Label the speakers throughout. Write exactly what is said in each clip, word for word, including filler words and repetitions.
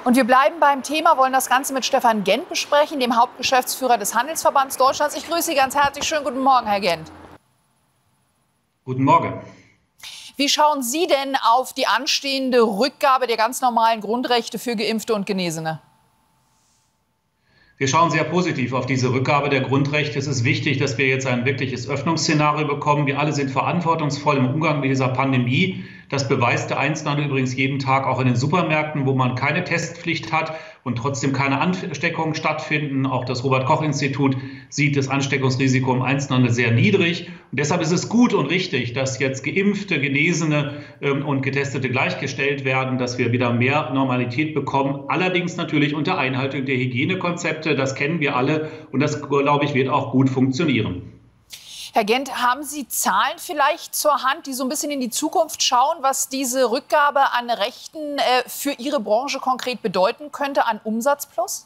Speaker 1: Und wir bleiben beim Thema, wollen das Ganze mit Stefan Gent besprechen, dem Hauptgeschäftsführer des Handelsverbands Deutschlands. Ich grüße Sie ganz herzlich. Schönen guten Morgen, Herr Gent.
Speaker 2: Guten Morgen.
Speaker 1: Wie schauen Sie denn auf die anstehende Rückgabe der ganz normalen Grundrechte für Geimpfte und Genesene?
Speaker 2: Wir schauen sehr positiv auf diese Rückgabe der Grundrechte. Es ist wichtig, dass wir jetzt ein wirkliches Öffnungsszenario bekommen. Wir alle sind verantwortungsvoll im Umgang mit dieser Pandemie. Das beweist der Einzelhandel übrigens jeden Tag auch in den Supermärkten, wo man keine Testpflicht hat und trotzdem keine Ansteckungen stattfinden. Auch das Robert-Koch-Institut sieht das Ansteckungsrisiko im Einzelhandel sehr niedrig. Und deshalb ist es gut und richtig, dass jetzt Geimpfte, Genesene ähm, und Getestete gleichgestellt werden, dass wir wieder mehr Normalität bekommen. Allerdings natürlich unter Einhaltung der Hygienekonzepte. Das kennen wir alle und das, glaube ich, wird auch gut funktionieren.
Speaker 1: Herr Gent, haben Sie Zahlen vielleicht zur Hand, die so ein bisschen in die Zukunft schauen, was diese Rückgabe an Rechten äh, für Ihre Branche konkret bedeuten könnte an Umsatzplus?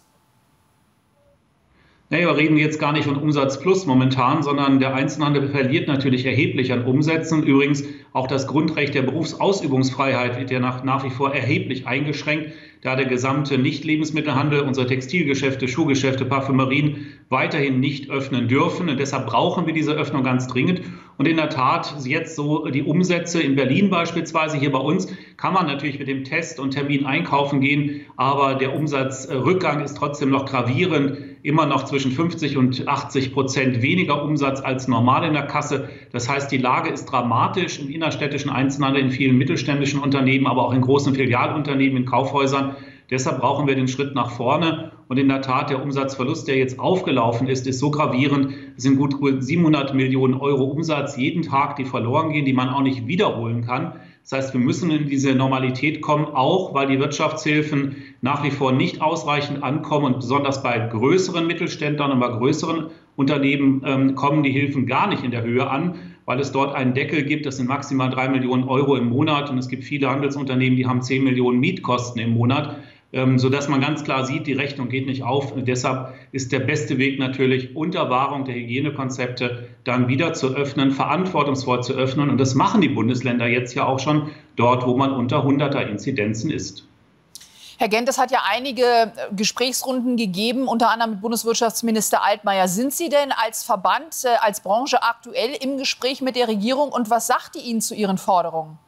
Speaker 2: Naja, wir reden jetzt gar nicht von Umsatzplus momentan, sondern der Einzelhandel verliert natürlich erheblich an Umsätzen. Übrigens auch das Grundrecht der Berufsausübungsfreiheit wird ja nach, nach wie vor erheblich eingeschränkt, da der gesamte Nicht-Lebensmittelhandel, unsere Textilgeschäfte, Schuhgeschäfte, Parfümerien weiterhin nicht öffnen dürfen. Und deshalb brauchen wir diese Öffnung ganz dringend. Und in der Tat, jetzt so die Umsätze in Berlin beispielsweise, hier bei uns, kann man natürlich mit dem Test und Termin einkaufen gehen, aber der Umsatzrückgang ist trotzdem noch gravierend. Immer noch zwischen fünfzig und achtzig Prozent weniger Umsatz als normal in der Kasse. Das heißt, die Lage ist dramatisch im innerstädtischen Einzelhandel, in vielen mittelständischen Unternehmen, aber auch in großen Filialunternehmen, in Kaufhäusern. Deshalb brauchen wir den Schritt nach vorne. Und in der Tat, der Umsatzverlust, der jetzt aufgelaufen ist, ist so gravierend. Es sind gut siebenhundert Millionen Euro Umsatz jeden Tag, die verloren gehen, die man auch nicht wiederholen kann. Das heißt, wir müssen in diese Normalität kommen, auch weil die Wirtschaftshilfen nach wie vor nicht ausreichend ankommen. Und besonders bei größeren Mittelständlern und bei größeren Unternehmen ähm, kommen die Hilfen gar nicht in der Höhe an, weil es dort einen Deckel gibt. Das sind maximal drei Millionen Euro im Monat. Und es gibt viele Handelsunternehmen, die haben zehn Millionen Mietkosten im Monat, ähm, sodass man ganz klar sieht, die Rechnung geht nicht auf. Und deshalb ist der beste Weg natürlich, unter Wahrung der Hygienekonzepte dann wieder zu öffnen, verantwortungsvoll zu öffnen. Und das machen die Bundesländer jetzt ja auch schon dort, wo man unter hunderter Inzidenzen ist.
Speaker 1: Herr Gent, es hat ja einige Gesprächsrunden gegeben, unter anderem mit Bundeswirtschaftsminister Altmaier. Sind Sie denn als Verband, äh, als Branche aktuell im Gespräch mit der Regierung und was sagt die Ihnen zu Ihren Forderungen?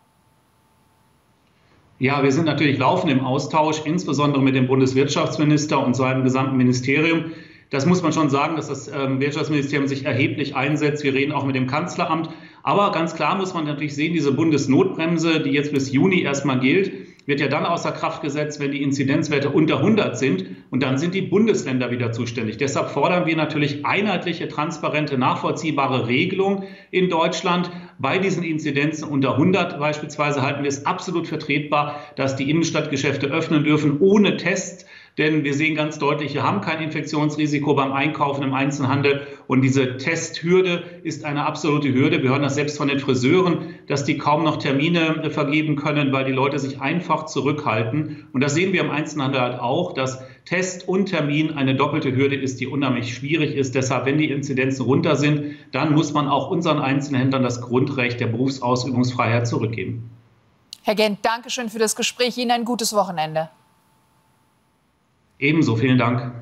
Speaker 2: Ja, wir sind natürlich laufend im Austausch, insbesondere mit dem Bundeswirtschaftsminister und seinem gesamten Ministerium. Das muss man schon sagen, dass das ähm, Wirtschaftsministerium sich erheblich einsetzt. Wir reden auch mit dem Kanzleramt. Aber ganz klar muss man natürlich sehen, diese Bundesnotbremse, die jetzt bis Juni erstmal gilt, wird ja dann außer Kraft gesetzt, wenn die Inzidenzwerte unter hundert sind. Und dann sind die Bundesländer wieder zuständig. Deshalb fordern wir natürlich einheitliche, transparente, nachvollziehbare Regelung in Deutschland. Bei diesen Inzidenzen unter hundert beispielsweise halten wir es absolut vertretbar, dass die Innenstadtgeschäfte öffnen dürfen ohne Test. Denn wir sehen ganz deutlich, wir haben kein Infektionsrisiko beim Einkaufen im Einzelhandel. Und diese Testhürde ist eine absolute Hürde. Wir hören das selbst von den Friseuren, dass die kaum noch Termine vergeben können, weil die Leute sich einfach zurückhalten. Und das sehen wir im Einzelhandel halt auch, dass Test und Termin eine doppelte Hürde ist, die unheimlich schwierig ist. Deshalb, wenn die Inzidenzen runter sind, dann muss man auch unseren Einzelhändlern das Grundrecht der Berufsausübungsfreiheit zurückgeben.
Speaker 1: Herr Gent, danke schön für das Gespräch. Ihnen ein gutes Wochenende.
Speaker 2: Ebenso, vielen Dank.